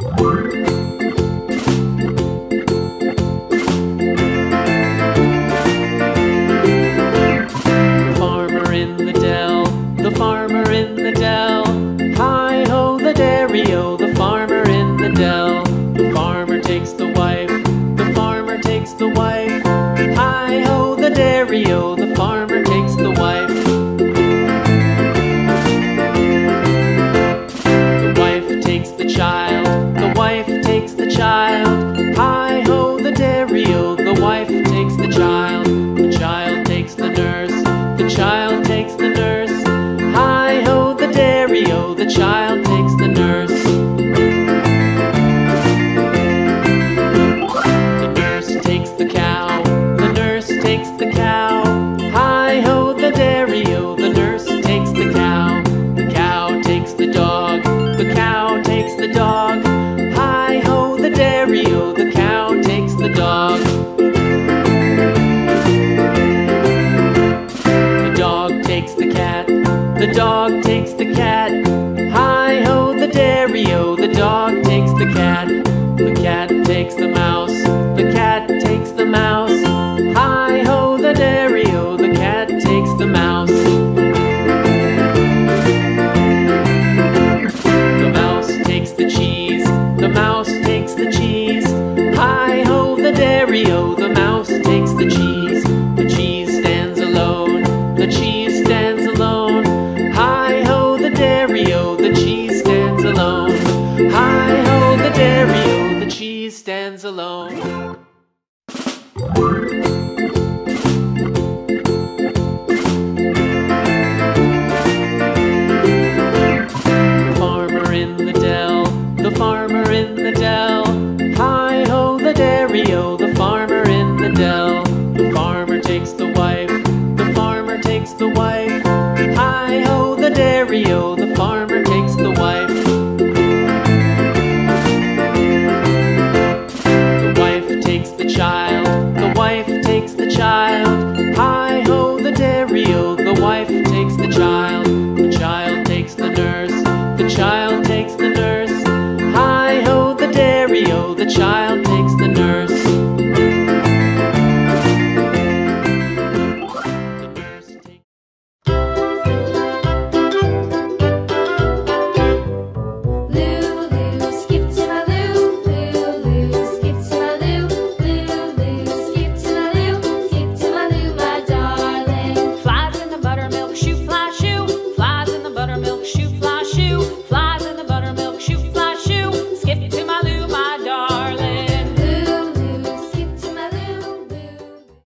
Farmer in the dell, the farmer in the dell. Hi-ho the dairy-o, the farmer in the dell. The farmer takes the wife, the farmer takes the wife. Hi-ho the dairy-o, the farmer takes the wife. The wife takes the child, the wife takes the child. Hi-ho the dairy-o, the wife takes the child. The child takes the nurse, the child takes the nurse. Hi-ho the dairy-o, the child takes the nurse. The nurse takes the cow, the nurse takes the cow. Hi-ho the dairy-o, the nurse takes the cow. The cow takes the dog, the cow takes the dog. Hi-ho the dairy-o, the cow takes the dog. The dog takes the cat, the dog takes the cat. Hi-ho the dairy-o, the dog takes the cat. The cat takes the mouse, the cat takes the mouse. Hi-ho the dairy-o, the cat takes the mouse. The mouse takes the cheese, the mouse takes the cheese. Hi-ho the dairy-o, the mouse takes the cheese. The cheese stands alone, the cheese stands alone. Hi-ho the dairy-o, the cheese stands alone. Hi-ho the dairy-o, the cheese stands alone. The farmer in the dell, the farmer in the dell. Hi-ho the dairy-o, the farmer in the dell. The farmer takes the wife, the farmer takes the wife. Hi-ho the dairy-o, the farmer takes the wife. The wife takes the child, the wife takes the child. Hi-ho the dairy-o, the wife takes the child. The child takes the nurse, the child takes the nurse. Hi-ho the dairy-o, the child takes